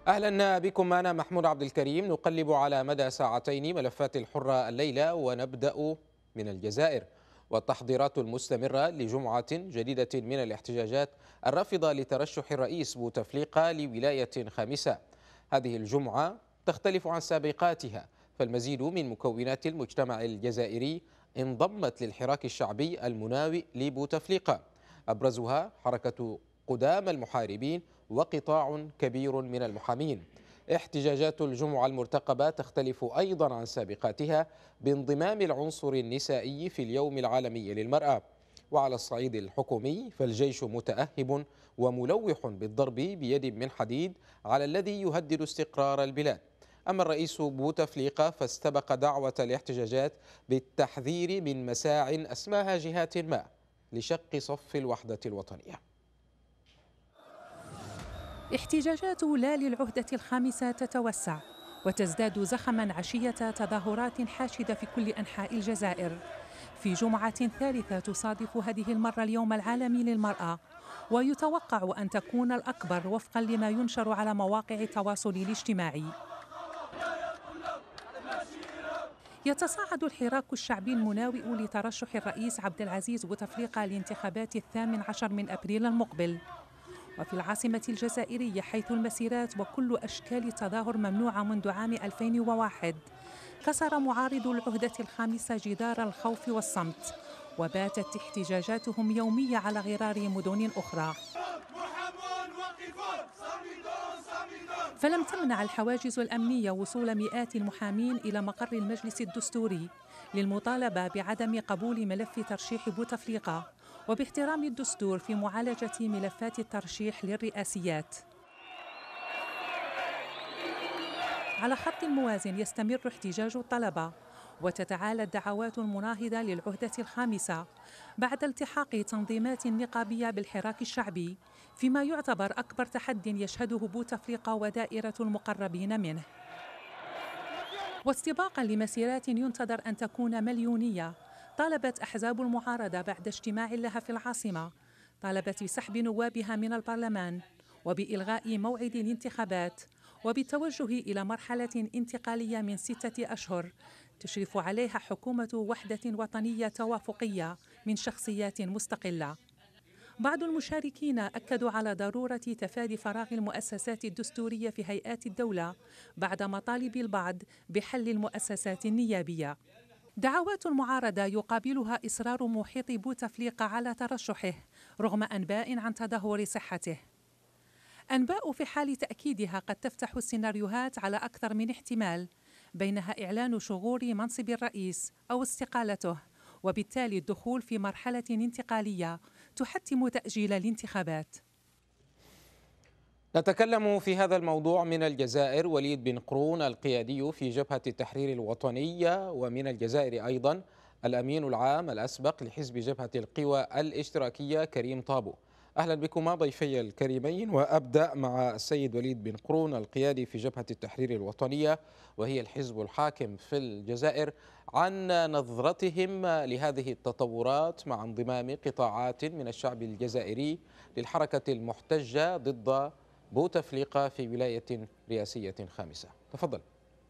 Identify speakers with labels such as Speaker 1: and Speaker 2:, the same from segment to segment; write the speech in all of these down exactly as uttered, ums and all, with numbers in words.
Speaker 1: أهلا بكم. أنا محمود عبد الكريم. نقلب على مدى ساعتين ملفات الحرة الليلة، ونبدأ من الجزائر والتحضيرات المستمرة لجمعة جديدة من الاحتجاجات الرافضة لترشح الرئيس بوتفليقة لولاية خامسة. هذه الجمعة تختلف عن سابقاتها، فالمزيد من مكونات المجتمع الجزائري انضمت للحراك الشعبي المناوئ لبوتفليقة، أبرزها حركة قدام المحاربين وقطاع كبير من المحامين. احتجاجات الجمعة المرتقبة تختلف أيضا عن سابقاتها بانضمام العنصر النسائي في اليوم العالمي للمرأة. وعلى الصعيد الحكومي فالجيش متأهب وملوح بالضرب بيد من حديد على الذي يهدد استقرار البلاد. أما الرئيس بوتفليقة فاستبق دعوة الاحتجاجات بالتحذير من مساع أسماها جهات ما لشق صف الوحدة الوطنية.
Speaker 2: احتجاجات لا للعهدة الخامسة تتوسع وتزداد زخما عشية تظاهرات حاشدة في كل أنحاء الجزائر، في جمعة ثالثة تصادف هذه المرة اليوم العالمي للمرأة، ويتوقع أن تكون الأكبر وفقا لما ينشر على مواقع التواصل الاجتماعي. يتصاعد الحراك الشعبي المناوئ لترشح الرئيس عبد العزيز بوتفليقة لانتخابات الثامن عشر من أبريل المقبل. وفي العاصمة الجزائرية حيث المسيرات وكل أشكال التظاهر ممنوعة منذ عام ألفين وواحد، كسر معارض العهدة الخامسة جدار الخوف والصمت، وباتت احتجاجاتهم يومية على غرار مدن أخرى. فلم تمنع الحواجز الأمنية وصول مئات المحامين إلى مقر المجلس الدستوري للمطالبة بعدم قبول ملف ترشيح بوتفليقة وباحترام الدستور في معالجة ملفات الترشيح للرئاسيات. على خط موازن يستمر احتجاج الطلبة، وتتعالى الدعوات المناهضة للعهدة الخامسة بعد التحاق تنظيمات نقابية بالحراك الشعبي، فيما يعتبر أكبر تحد يشهده بوتفليقة ودائرة المقربين منه. واستباقا لمسيرات ينتظر أن تكون مليونية، طالبت أحزاب المعارضة بعد اجتماع لها في العاصمة، طالبت بسحب نوابها من البرلمان وبإلغاء موعد الانتخابات وبالتوجه إلى مرحلة انتقالية من ستة أشهر تشرف عليها حكومة وحدة وطنية توافقية من شخصيات مستقلة. بعض المشاركين أكدوا على ضرورة تفادي فراغ المؤسسات الدستورية في هيئات الدولة بعد مطالب البعض بحل المؤسسات النيابية. دعوات المعارضة يقابلها إصرار محيط بوتفليقة على ترشحه رغم أنباء عن تدهور صحته. أنباء في حال تأكيدها قد تفتح السيناريوهات على أكثر من احتمال، بينها إعلان شغور منصب الرئيس أو استقالته، وبالتالي الدخول في مرحلة انتقالية تحتم تأجيل الانتخابات.
Speaker 1: نتكلم في هذا الموضوع من الجزائر وليد بن قرون القيادي في جبهة التحرير الوطنية، ومن الجزائر أيضا الأمين العام الأسبق لحزب جبهة القوى الاشتراكية كريم طابو. أهلا بكما ضيفي الكريمين، وأبدأ مع السيد وليد بن قرون القيادي في جبهة التحرير الوطنية وهي الحزب الحاكم في الجزائر، عن نظرتهم لهذه التطورات مع انضمام قطاعات من الشعب الجزائري للحركة المحتجة ضد بوتفليقة في ولاية رئاسية خامسة. تفضل.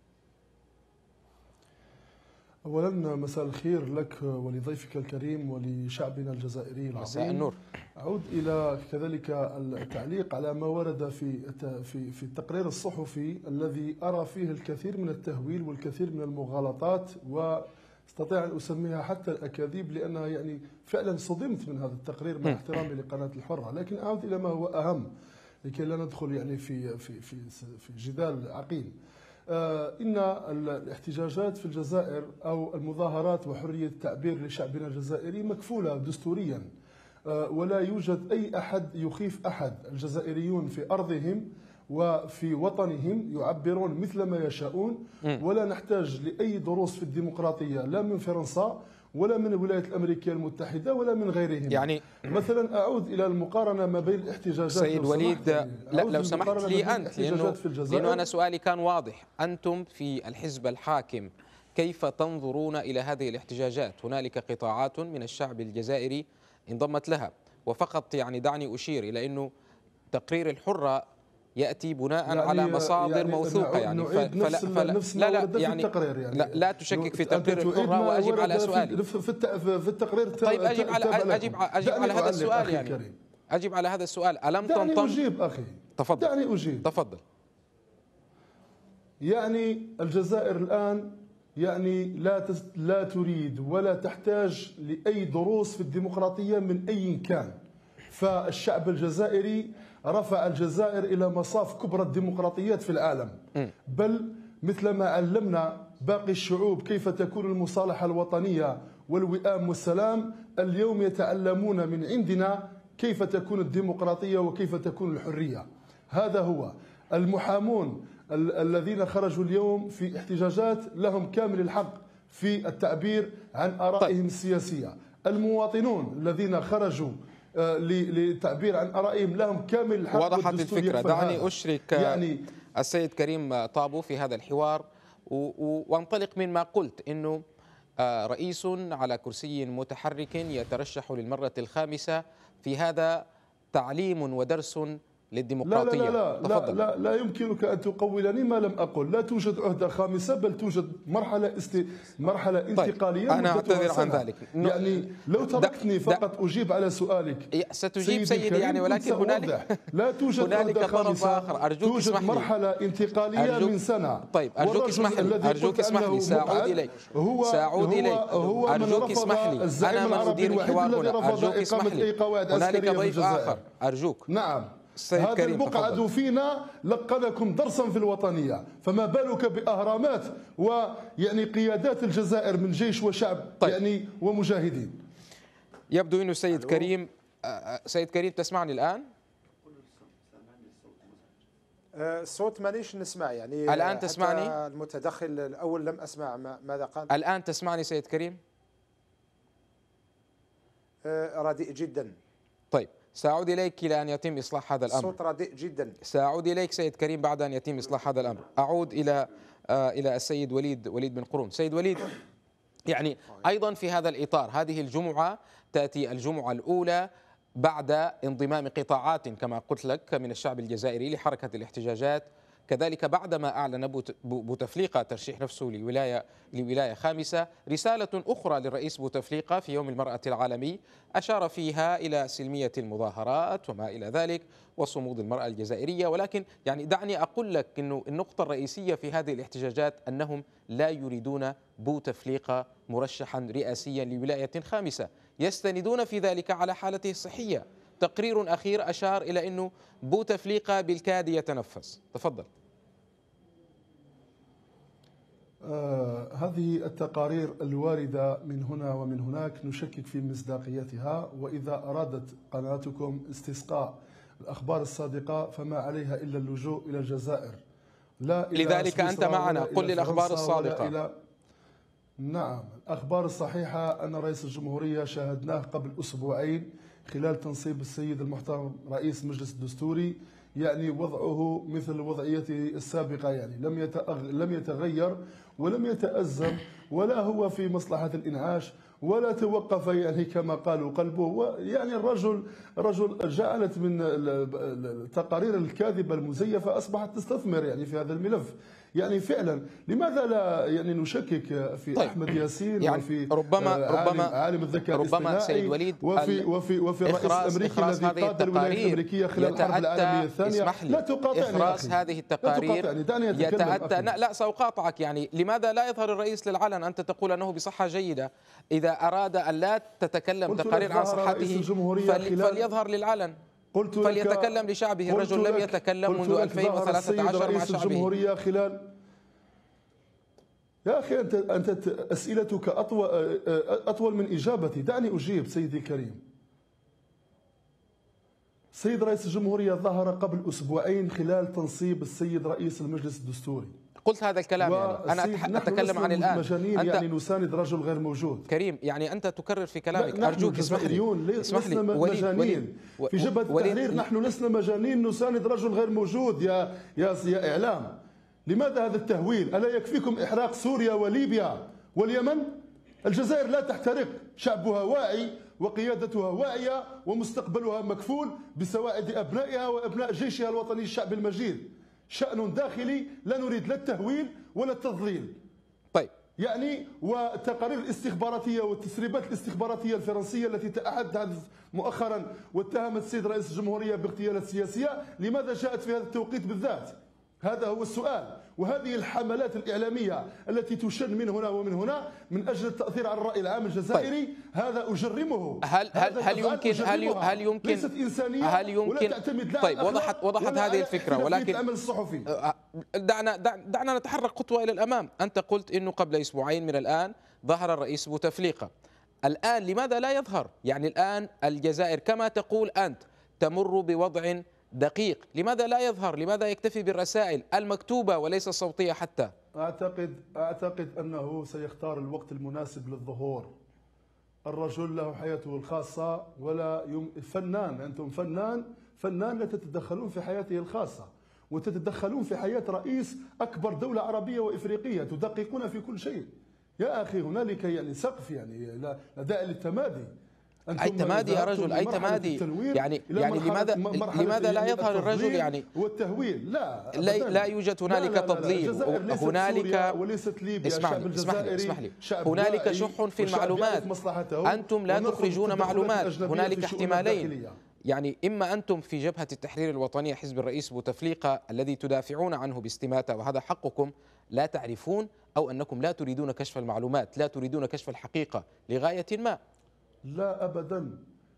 Speaker 3: أولا مساء الخير لك ولضيفك الكريم ولشعبنا الجزائري العظيم.
Speaker 1: مساء النور.
Speaker 3: أعود إلى كذلك التعليق على ما ورد في في في التقرير الصحفي الذي أرى فيه الكثير من التهويل والكثير من المغالطات، واستطيع أن أسميها حتى الأكاذيب، لأنها يعني فعلا صدمت من هذا التقرير مع احترامي لقناة الحرة. لكن أعود إلى ما هو أهم لكي لا ندخل يعني في في في في جدال عقيم. آه إن الاحتجاجات في الجزائر أو المظاهرات وحرية التعبير لشعبنا الجزائري مكفولة دستوريا، آه ولا يوجد أي أحد يخيف أحد. الجزائريون في أرضهم وفي وطنهم يعبرون مثل ما يشاءون، ولا نحتاج لأي دروس في الديمقراطية لا من فرنسا ولا من الولايات الأمريكية المتحدة ولا من غيرهم.
Speaker 1: يعني
Speaker 3: مثلا أعود إلى المقارنة ما بين الاحتجاجات.
Speaker 1: سيد وليد، لا لو سمحت لي أنت، لأنه, لأنه أنا سؤالي كان واضح. أنتم في الحزب الحاكم كيف تنظرون إلى هذه الاحتجاجات؟ هنالك قطاعات من الشعب الجزائري انضمت لها، وفقط يعني دعني أشير إلى أنه تقرير الحرة يأتي بناء
Speaker 3: يعني
Speaker 1: على مصادر
Speaker 3: يعني
Speaker 1: موثوقة يعني
Speaker 3: نعيد
Speaker 1: فلا
Speaker 3: نفس
Speaker 1: فلا
Speaker 3: نفس
Speaker 1: لا
Speaker 3: ما
Speaker 1: لا
Speaker 3: ورد في
Speaker 1: يعني
Speaker 3: التقرير يعني
Speaker 1: لا, لا تشكك في تقرير الحرة وأجب على سؤالي.
Speaker 3: في, في, في التقرير.
Speaker 1: طيب أجب على أجب أجب على هذا السؤال يعني كريم. أجب على هذا السؤال. ألم
Speaker 3: دعني
Speaker 1: تنطم؟
Speaker 3: أجيب أخي.
Speaker 1: تفضل.
Speaker 3: دعني أجيب.
Speaker 1: تفضل.
Speaker 3: يعني الجزائر الآن يعني لا لا تريد ولا تحتاج لأي دروس في الديمقراطية من أي كان. فالشعب الجزائري رفع الجزائر إلى مصاف كبرى الديمقراطيات في العالم، بل مثلما علمنا باقي الشعوب كيف تكون المصالحة الوطنية والوئام والسلام، اليوم يتعلمون من عندنا كيف تكون الديمقراطية وكيف تكون الحرية. هذا هو. المحامون ال الذين خرجوا اليوم في احتجاجات لهم كامل الحق في التعبير عن آرائهم طيب. السياسية. المواطنون الذين خرجوا للتعبير عن آرائهم لهم كامل الحق.
Speaker 1: وضحت الفكرة. دعني أشرك يعني السيد كريم طابو في هذا الحوار وانطلق مما قلت إنه رئيس على كرسي متحرك يترشح للمرة الخامسة، في هذا تعليم ودرس للديمقراطية.
Speaker 3: لا لا لا لا, لا لا يمكنك أن تقولني ما لم أقل. لا توجد عهدة خامسة، بل توجد مرحلة است... مرحلة انتقالية.
Speaker 1: طيب أنا أعتذر عن ذلك.
Speaker 3: يعني لو تركتني فقط أجيب على سؤالك.
Speaker 1: ستجيب سيدي يعني، ولكن هنالك
Speaker 3: لا توجد
Speaker 1: هنالك
Speaker 3: عهدة
Speaker 1: طرف
Speaker 3: خامسة.
Speaker 1: آخر. أرجوك
Speaker 3: توجد
Speaker 1: اسمح لي.
Speaker 3: مرحلة انتقالية
Speaker 1: أرجوك.
Speaker 3: من سنة.
Speaker 1: طيب أرجوك اسمح لي. أرجوك اسمح لي. سأعود إليك.
Speaker 3: هو
Speaker 1: سأعود إليك.
Speaker 3: هو
Speaker 1: أرجوك اسمح لي. أنا من أدير الحوار هنا. أرجوك اسمح لي. هنالك ضيف آخر. أرجوك.
Speaker 3: نعم. هذا المقعد فينا لقنكم درسا في الوطنية، فما بالك بأهرامات ويعني قيادات الجزائر من جيش وشعب طيب. يعني ومجاهدين.
Speaker 1: يبدو أنه سيد كريم سيد كريم تسمعني الآن؟
Speaker 4: الصوت مانيش نسمع يعني.
Speaker 1: الآن تسمعني؟
Speaker 4: المتدخل الأول لم أسمع ماذا قال.
Speaker 1: الآن تسمعني سيد كريم؟
Speaker 4: رديء جدا.
Speaker 1: طيب سأعود إليك إلى أن يتم إصلاح هذا الأمر.
Speaker 4: الصوت رديء جدا.
Speaker 1: سأعود إليك سيد كريم بعد أن يتم إصلاح هذا الأمر. أعود إلى آه إلى السيد وليد وليد بن قرون. سيد وليد، يعني أيضا في هذا الإطار هذه الجمعة تأتي الجمعة الأولى بعد انضمام قطاعات كما قلت لك من الشعب الجزائري لحركة الاحتجاجات، كذلك بعدما أعلن بوتفليقة ترشيح نفسه لولاية لولاية خامسة. رسالة أخرى للرئيس بوتفليقة في يوم المرأة العالمي أشار فيها إلى سلمية المظاهرات وما إلى ذلك وصمود المرأة الجزائرية، ولكن يعني دعني أقول لك أنه النقطة الرئيسية في هذه الاحتجاجات أنهم لا يريدون بوتفليقة مرشحا رئاسيا لولاية خامسة، يستندون في ذلك على حالته الصحية. تقرير أخير أشار إلى أنه بوتفليقة بالكاد يتنفس. تفضل.
Speaker 3: آه هذه التقارير الواردة من هنا ومن هناك نشكك في مصداقيتها، وإذا أرادت قناتكم استسقاء الأخبار الصادقة فما عليها إلا اللجوء إلى الجزائر، لا إلى
Speaker 1: لذلك أنت معنا. قل لي الأخبار الصادقة. إلى
Speaker 3: نعم، الأخبار الصحيحة أن رئيس الجمهورية شاهدناه قبل أسبوعين خلال تنصيب السيد المحترم رئيس المجلس الدستوري، يعني وضعه مثل وضعيته السابقة، يعني لم يتأغ... لم يتغير ولم يتأزم، ولا هو في مصلحة الإنعاش ولا توقف يعني كما قالوا قلبه. يعني الرجل رجل جعلت من التقارير الكاذبة المزيفة أصبحت تستثمر يعني في هذا الملف. يعني فعلا لماذا لا يعني نشكك في طيب. أحمد ياسين
Speaker 1: يعني
Speaker 3: وفي
Speaker 1: ربما
Speaker 3: عالم,
Speaker 1: ربما
Speaker 3: عالم الذكاء
Speaker 1: ربما
Speaker 3: الاصطناعي
Speaker 1: سيد وليد
Speaker 3: وفي وفي وفي الرئيس الامريكي الذي قاد الولايات الامريكيه خلال الحرب العالميه الثانيه. لا تقاطعني.
Speaker 1: إخراس هذه التقارير يتأتى. لا, لا سأقاطعك. يعني لماذا لا يظهر الرئيس للعلن؟ أنت تقول أنه بصحة جيدة، إذا أراد أن لا تتكلم تقارير عن صحته فل... فليظهر للعلن،
Speaker 3: قلت
Speaker 1: فليتكلم لشعبه. الرجل لم يتكلم منذ ألفين وثلاثة عشر مع شعبه.
Speaker 3: الجمهورية خلال يا أخي أنت أنت أسئلتك أطول أطول من إجابتي. دعني أجيب سيدي الكريم. السيد رئيس الجمهورية ظهر قبل أسبوعين خلال تنصيب السيد رئيس المجلس الدستوري.
Speaker 1: قلت هذا الكلام يعني أنا أتكلم عن الآن.
Speaker 3: مجانين يعني نساند رجل غير موجود.
Speaker 1: كريم يعني أنت تكرر في كلامك. أرجوك اسمح لي.
Speaker 3: اسمح لي. وليد وليد في جبهة التحرير نحن لسنا مجانين نساند رجل غير موجود يا يا يا إعلام. لماذا هذا التهويل؟ ألا يكفيكم إحراق سوريا وليبيا واليمن؟ الجزائر لا تحترق، شعبها واعي وقيادتها واعية ومستقبلها مكفول بسواعد أبنائها وأبناء جيشها الوطني الشعب المجيد. شأن داخلي لا نريد لا التهويل ولا التضليل.
Speaker 1: طيب
Speaker 3: يعني والتقارير الاستخباراتية والتسريبات الاستخباراتية الفرنسية التي تحدثت مؤخرا واتهمت السيد رئيس الجمهورية باغتيالات سياسية، لماذا جاءت في هذا التوقيت بالذات؟ هذا هو السؤال. وهذه الحملات الإعلامية التي تشن من هنا ومن هنا من أجل التأثير على الرأي العام الجزائري، طيب. هذا أجرمه.
Speaker 1: هل هل هل يمكن هل هل يمكن
Speaker 3: ليست إنسانية
Speaker 1: هل يمكن
Speaker 3: ولا تعتمد لا
Speaker 1: طيب وضحت وضحت هذه الفكرة، ولكن
Speaker 3: العمل الصحفي.
Speaker 1: دعنا دعنا نتحرك خطوة إلى الأمام. أنت قلت إنه قبل أسبوعين من الآن ظهر الرئيس بوتفليقة. الآن لماذا لا يظهر؟ يعني الآن الجزائر كما تقول أنت تمر بوضع دقيق، لماذا لا يظهر؟ لماذا يكتفي بالرسائل المكتوبة وليس الصوتية حتى؟
Speaker 3: أعتقد أعتقد أنه سيختار الوقت المناسب للظهور. الرجل له حياته الخاصة ولا يم... فنان، أنتم فنان فنان لا تتدخلون في حياته الخاصة وتتدخلون في حياة رئيس أكبر دولة عربية وإفريقية، تدققون في كل شيء. يا أخي هنالك يعني سقف، يعني لا داعي للتمادي.
Speaker 1: أي تمادي يا رجل، أي تمادي؟ يعني يعني لماذا لماذا لا يظهر الرجل يعني
Speaker 3: والتهويل؟ لا
Speaker 1: لا, لا يوجد هنالك لا لا لا تضليل. هنالك
Speaker 3: وليست ليبيا.
Speaker 1: اسمح لي اسمح لي اسمح لي هنالك شح في المعلومات، أنتم لا تخرجون معلومات. هنالك احتمالين، يعني إما أنتم في جبهة التحرير الوطني حزب الرئيس بوتفليقة الذي تدافعون عنه باستماتة وهذا حقكم، لا تعرفون، أو أنكم لا تريدون كشف المعلومات، لا تريدون كشف الحقيقة لغاية ما.
Speaker 3: لا أبدا،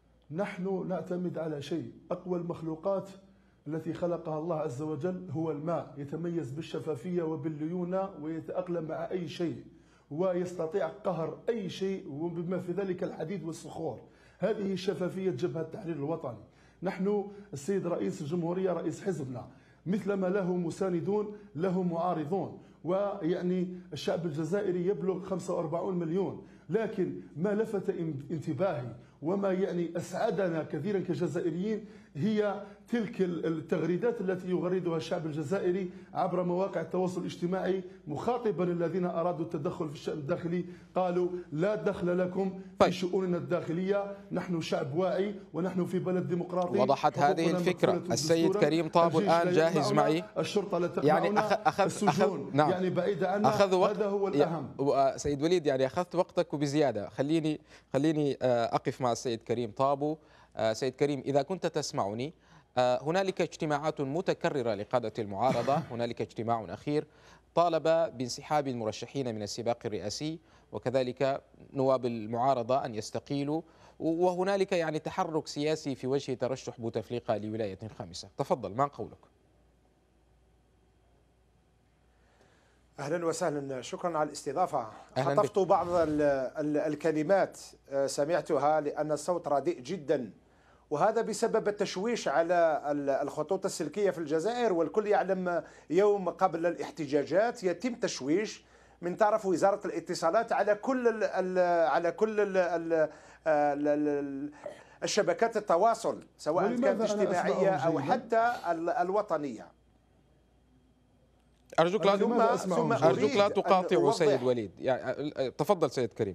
Speaker 3: نحن نعتمد على شيء. أقوى المخلوقات التي خلقها الله عز وجل هو الماء، يتميز بالشفافية وبالليونة ويتأقلم مع أي شيء ويستطيع قهر أي شيء وبما في ذلك الحديد والصخور. هذه شفافية جبهة التحرير الوطني. نحن السيد رئيس الجمهورية رئيس حزبنا، مثلما له مساندون له معارضون، ويعني الشعب الجزائري يبلغ خمسة وأربعين مليون. لكن ما لفت انتباهي وما يعني أسعدنا كثيرا كجزائريين هي تلك التغريدات التي يغردها الشعب الجزائري عبر مواقع التواصل الاجتماعي مخاطبا الذين أرادوا التدخل في الشأن الداخلي. قالوا لا دخل لكم في شؤوننا الداخلية، نحن شعب واعي ونحن في بلد ديمقراطي.
Speaker 1: وضحت هذه الفكرة. السيد كريم طابو الآن جاهز معي.
Speaker 3: الشرطة لا تقنعنا،
Speaker 1: يعني أخذ
Speaker 3: السجون
Speaker 1: أخذ نعم.
Speaker 3: يعني بعيدة عنا،
Speaker 1: أخذ وقت.
Speaker 3: هذا هو الأهم.
Speaker 1: سيد وليد يعني أخذت وقتك وبزيادة، خليني خليني أقف مع السيد كريم طابو. سيد كريم إذا كنت تسمعني، هنالك اجتماعات متكررة لقادة المعارضة، هنالك اجتماع أخير طالب بانسحاب المرشحين من السباق الرئاسي وكذلك نواب المعارضة أن يستقيلوا، وهنالك يعني تحرك سياسي في وجه ترشح بوتفليقة لولاية خامسة. تفضل، ما قولك؟
Speaker 4: أهلا وسهلا، شكرا على الاستضافة. خطفت بعض ال ال الكلمات سمعتها لأن الصوت رديء جدا، وهذا بسبب التشويش على الخطوط السلكية في الجزائر. والكل يعلم يوم قبل الاحتجاجات يتم تشويش من طرف وزارة الاتصالات على كل ال ال على كل ال ال ال الشبكات التواصل سواء كانت اجتماعية أو حتى الوطنية.
Speaker 1: أرجوك لا أرجوك لا تقاطعوا سيد وليد، يعني تفضل سيد كريم.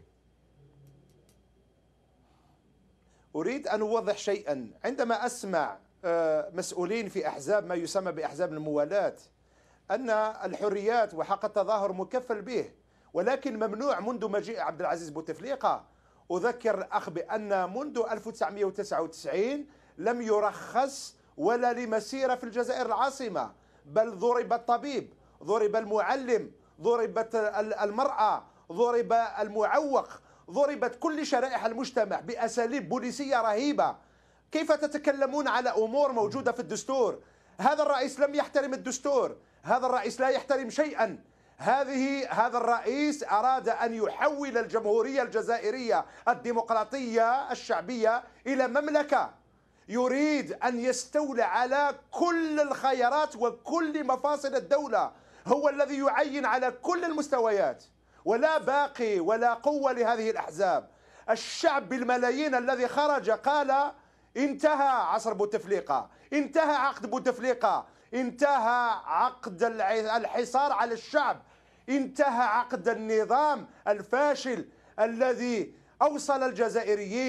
Speaker 4: أريد أن أوضح شيئا. عندما أسمع مسؤولين في أحزاب ما يسمى بأحزاب الموالاة أن الحريات وحق التظاهر مكفل به ولكن ممنوع منذ مجيء عبد العزيز بوتفليقة، أذكر الأخ بأن منذ ألف وتسعمئة وتسعة وتسعين لم يرخص ولا لمسيرة في الجزائر العاصمة، بل ضرب الطبيب، ضرب المعلم، ضربت المرأة، ضرب المعوق، ضربت كل شرائح المجتمع بأساليب بوليسية رهيبة. كيف تتكلمون على أمور موجودة في الدستور؟ هذا الرئيس لم يحترم الدستور، هذا الرئيس لا يحترم شيئا. هذه هذا الرئيس أراد أن يحول الجمهورية الجزائرية الديمقراطية الشعبية إلى مملكة، يريد أن يستولى على كل الخيارات وكل مفاصل الدولة، هو الذي يعين على كل المستويات، ولا باقي ولا قوة لهذه الأحزاب. الشعب بالملايين الذي خرج قال انتهى عصر بوتفليقة، انتهى عقد بوتفليقة، انتهى عقد الحصار على الشعب، انتهى عقد النظام الفاشل الذي أوصل الجزائريين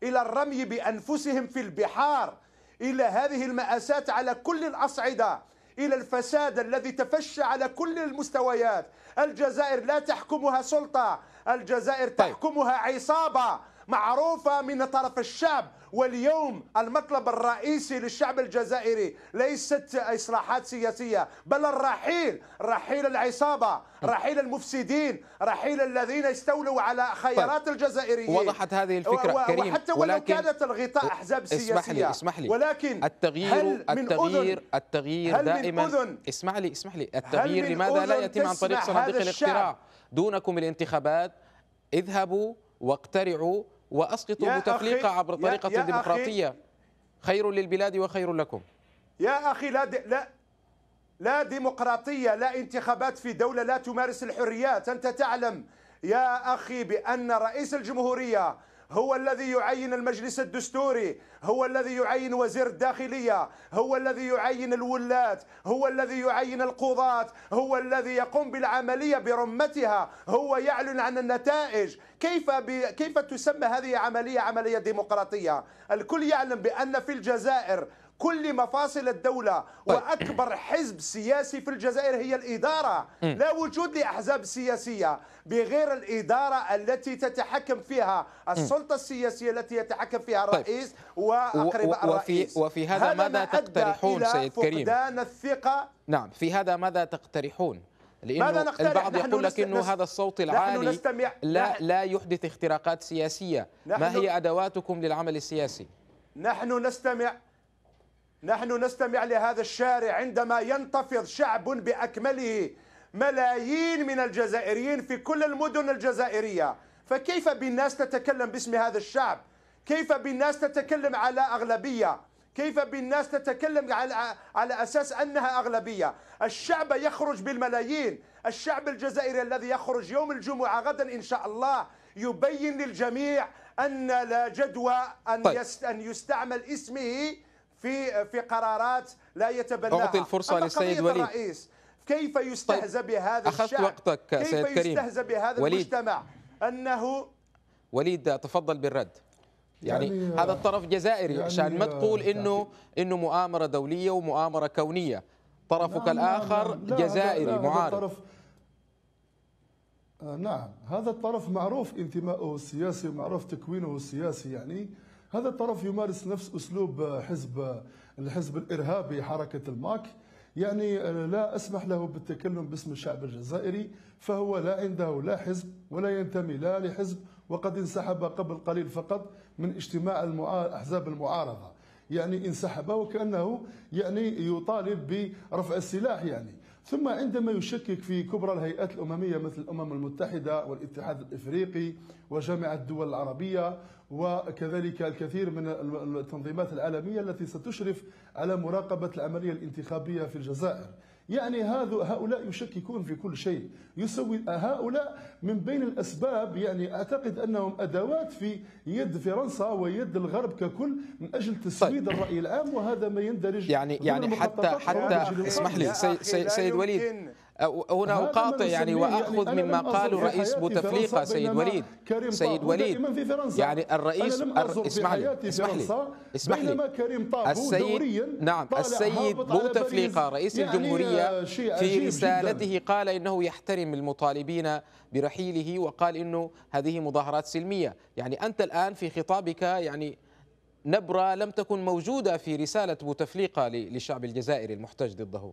Speaker 4: إلى الرمي بأنفسهم في البحار، إلى هذه المآساة على كل الأصعدة، إلى الفساد الذي تفشى على كل المستويات. الجزائر لا تحكمها سلطة، الجزائر تحكمها عصابة معروفة من طرف الشعب. واليوم المطلب الرئيسي للشعب الجزائري ليست إصلاحات سياسية، بل الرحيل، رحيل العصابة، رحيل المفسدين، رحيل الذين استولوا على خيارات الجزائريين.
Speaker 1: وضحت هذه الفكرة كريم،
Speaker 4: وحتى ولو كانت الغطاء أحزاب سياسية.
Speaker 1: اسمح لي اسمح لي
Speaker 4: ولكن
Speaker 1: التغيير التغيير التغيير دائما. اسمح لي اسمح لي التغيير لماذا لا يتم عن طريق صناديق الاقتراع؟ دونكم الانتخابات، اذهبوا واقترعوا وأسقطوا بوتفليقة عبر طريقة ديمقراطية، خير للبلاد وخير لكم.
Speaker 4: يا أخي لا دي لا لا ديمقراطية، لا انتخابات في دولة لا تمارس الحريات. أنت تعلم يا أخي بأن رئيس الجمهورية هو الذي يعين المجلس الدستوري، هو الذي يعين وزير الداخلية، هو الذي يعين الولاة، هو الذي يعين القضاة، هو الذي يقوم بالعملية برمتها، هو يعلن عن النتائج. كيف ب... كيف تسمى هذه عملية عملية ديمقراطية؟ الكل يعلم بأن في الجزائر كل مفاصل الدولة وأكبر حزب سياسي في الجزائر هي الإدارة. لا وجود لأحزاب سياسية بغير الإدارة التي تتحكم فيها السلطة السياسية التي يتحكم فيها الرئيس وأقرباء الرئيس.
Speaker 1: وفي, وفي هذا ماذا تقترحون سيد كريم؟
Speaker 4: فقدان الثقة.
Speaker 1: نعم، في هذا ماذا تقترحون؟ لأنه البعض يقول لك أنه هذا الصوت العالي لا, لا يحدث اختراقات سياسية. ما هي أدواتكم للعمل السياسي؟
Speaker 4: نحن نستمع نحن نستمع لهذا الشارع عندما ينتفض شعب بأكمله، ملايين من الجزائريين في كل المدن الجزائرية. فكيف بالناس تتكلم باسم هذا الشعب؟ كيف بالناس تتكلم على أغلبية؟ كيف بالناس تتكلم على على أساس أنها أغلبية؟ الشعب يخرج بالملايين. الشعب الجزائري الذي يخرج يوم الجمعة غدا إن شاء الله يبين للجميع أن لا جدوى أن
Speaker 1: طيب.
Speaker 4: أن يستعمل اسمه في في قرارات لا يتبناها.
Speaker 1: أعطي الفرصة للسيد وليد.
Speaker 4: الرئيس كيف يستهزأ طيب. بهذا
Speaker 1: أخذت
Speaker 4: الشعب؟
Speaker 1: وقتك
Speaker 4: كيف
Speaker 1: سيد كريم.
Speaker 4: يستهزأ بهذا وليد. المجتمع أنه
Speaker 1: وليد تفضل بالرد. يعني, يعني هذا الطرف جزائري، يعني عشان ما تقول انه انه مؤامره دوليه ومؤامره كونيه. طرفك نعم الآخر نعم جزائري
Speaker 3: لا
Speaker 1: معارض.
Speaker 3: هذا الطرف آه نعم هذا الطرف معروف انتمائه السياسي ومعروف تكوينه السياسي. يعني هذا الطرف يمارس نفس أسلوب حزب الحزب الإرهابي حركة الماك. يعني لا أسمح له بالتكلم باسم الشعب الجزائري، فهو لا عنده لا حزب ولا ينتمي لا لحزب، وقد انسحب قبل قليل فقط من اجتماع المعا... أحزاب المعارضة. يعني انسحب وكأنه يعني يطالب برفع السلاح. يعني ثم عندما يشكك في كبرى الهيئات الأممية مثل الأمم المتحدة والاتحاد الإفريقي وجامعة الدول العربية وكذلك الكثير من التنظيمات العالمية التي ستشرف على مراقبة العملية الانتخابية في الجزائر، يعني هؤلاء يشككون في كل شيء. يسوي هؤلاء من بين الأسباب، يعني أعتقد أنهم أدوات في يد فرنسا ويد الغرب ككل من أجل تسويد طيب. الرأي العام، وهذا ما يندرج
Speaker 1: يعني يعني حتى حتى اسمح لي سيد, سيد وليد هنا أقاطع يعني وأخذ يعني مما قاله رئيس بوتفليقة سيد وليد سيد وليد يعني الرئيس اسمح لي اسمح لي اسمح لي السيد نعم السيد بوتفليقة رئيس يعني الجمهورية في رسالته قال إنه يحترم المطالبين برحيله، وقال إنه هذه مظاهرات سلمية. يعني أنت الآن في خطابك يعني نبرة لم تكن موجودة في رسالة بوتفليقة للشعب الجزائري المحتج ضده.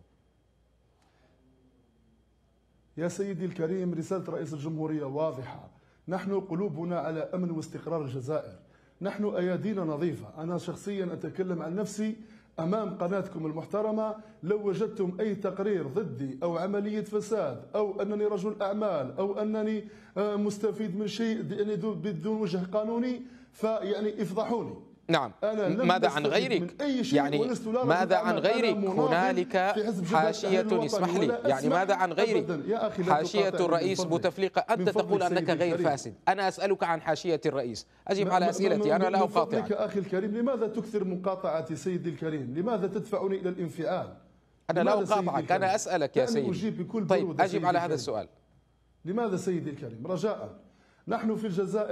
Speaker 3: يا سيدي الكريم، رسالة رئيس الجمهورية واضحة. نحن قلوبنا على أمن واستقرار الجزائر، نحن أيادينا نظيفة. أنا شخصيا أتكلم عن نفسي أمام قناتكم المحترمة، لو وجدتم أي تقرير ضدي أو عملية فساد أو أنني رجل أعمال أو أنني مستفيد من شيء يعني بدون وجه قانوني، فيعني افضحوني.
Speaker 1: نعم، ماذا عن غيرك؟ يعني ماذا عن غيرك؟ هنالك حاشية، اسمح لي، يعني ماذا عن غيرك؟ حاشية الرئيس بوتفليقة، أنت تقول أنك غير فاسد، أنا أسألك عن حاشية الرئيس، أجب على أسئلتي، أنا لا أقاطعك.
Speaker 3: أخي الكريم، لماذا تكثر مقاطعتي سيدي الكريم؟ لماذا تدفعني إلى الانفعال؟
Speaker 1: أنا لا أقاطعك، أنا أسألك يا سيدي. طيب أجب على هذا السؤال.
Speaker 3: لماذا سيدي الكريم؟ رجاء، نحن في الجزائر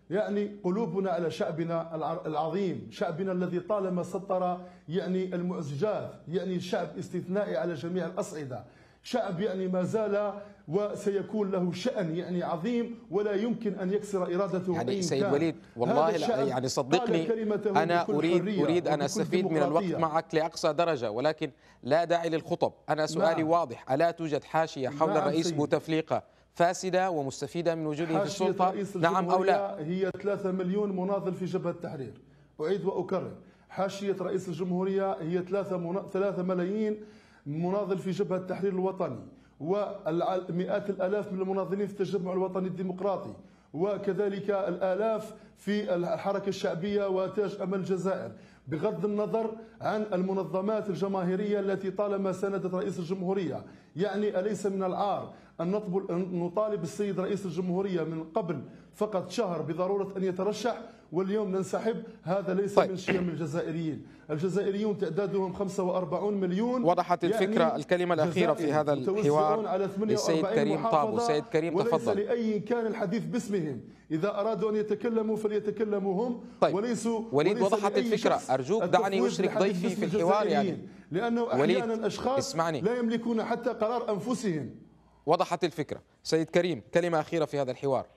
Speaker 3: يعني قلوبنا على شعبنا العظيم، شعبنا الذي طالما سطر يعني المعجزات، يعني شعب استثنائي على جميع الأصعدة، شعب يعني ما زال وسيكون له شأن يعني عظيم ولا يمكن أن يكسر إرادته.
Speaker 1: يعني سيد وليد والله لا يعني صدقني أنا أريد أريد أن أستفيد من الوقت معك لأقصى درجة، ولكن لا داعي للخطب. أنا سؤالي نعم. واضح، ألا توجد حاشية حول نعم الرئيس سيد. بوتفليقة فاسدة ومستفيدة من وجوده في السلطة، نعم أو لا؟
Speaker 3: هي ثلاثة مليون مناضل في جبهة التحرير، أعيد وأكرر، حاشية رئيس الجمهورية هي ثلاثة ملايين مناضل في جبهة التحرير الوطني، ومئات الآلاف من المناضلين في التجمع الوطني الديمقراطي، وكذلك الآلاف في الحركة الشعبية وتاج أمل الجزائر، بغض النظر عن المنظمات الجماهيرية التي طالما ساندت رئيس الجمهورية. يعني أليس من العار أن نطالب السيد رئيس الجمهورية من قبل فقط شهر بضرورة أن يترشح واليوم ننسحب؟ هذا ليس طيب. من شيم الجزائريين. الجزائريون تعدادهم خمسة وأربعين مليون.
Speaker 1: وضحت الفكرة. يعني الكلمة الأخيرة في هذا الحوار للسيد كريم طابو. سيد كريم تفضل.
Speaker 3: وليس لأي كان الحديث باسمهم، إذا أرادوا أن يتكلموا فليتكلموا هم.
Speaker 1: طيب.
Speaker 3: وليسوا
Speaker 1: وليد وضحت الفكرة، أرجوك دعني أشرك ضيفي في الحوار. يعني
Speaker 3: لأنه أحيانا أشخاص
Speaker 1: اسمعني.
Speaker 3: لا يملكون حتى قرار أنفسهم.
Speaker 1: وضحت الفكرة. سيد كريم كلمة أخيرة في هذا الحوار.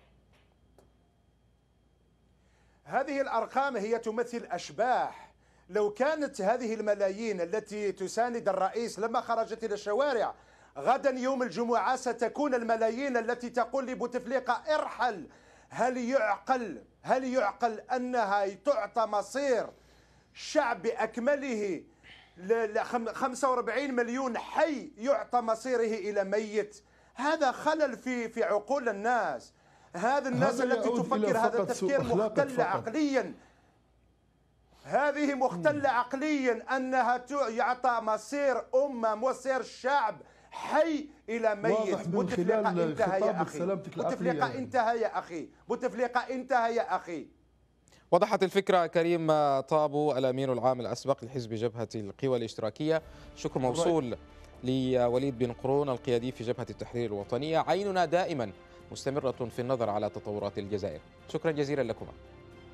Speaker 4: هذه الأرقام هي تمثل أشباح. لو كانت هذه الملايين التي تساند الرئيس لما خرجت إلى الشوارع، غدا يوم الجمعة ستكون الملايين التي تقول لبوتفليقة ارحل. هل يعقل هل يعقل أنها تعطى مصير شعب بأكمله ل خمسة وأربعين مليون حي يعطى مصيره إلى ميت؟ هذا خلل في في عقول الناس. هذا الناس التي تفكر هذا التفكير مختل عقليا. هذه مختلة عقليا أنها يعطى مصير أمة مصير شعب حي إلى ميت. بوتفليقة انتهى يا أخي، بوتفليقة انتهى يا أخي، بوتفليقة انتهى يا أخي.
Speaker 1: وضحت الفكرة كريم طابو الأمين العام الأسبق لحزب جبهة القوى الاشتراكية. شكر موصول لوليد بن قرون القيادي في جبهة التحرير الوطنية. عيننا دائما مستمرة في النظر على تطورات الجزائر. شكرا جزيلا لكما.